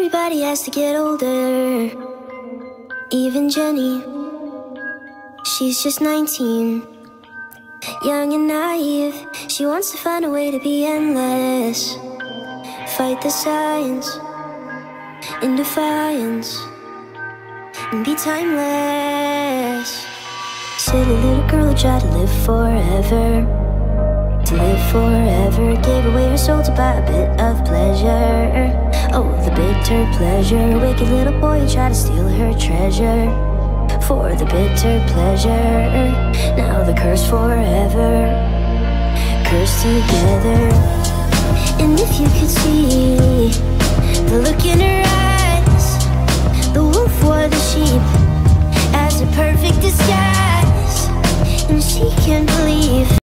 Everybody has to get older. Even Jenny, she's just 19, young and naive. She wants to find a way to be endless, fight the science in defiance, and be timeless. Silly little girl who tried to live forever, to live forever. Gave away her soul to buy a bit of pleasure. Oh, the bitter pleasure. Wicked little boy who tried to steal her treasure for the bitter pleasure. Now they're cursed forever, cursed together. And if you could see the look in her eyes, the wolf wore the sheep as a perfect disguise, and she can't believe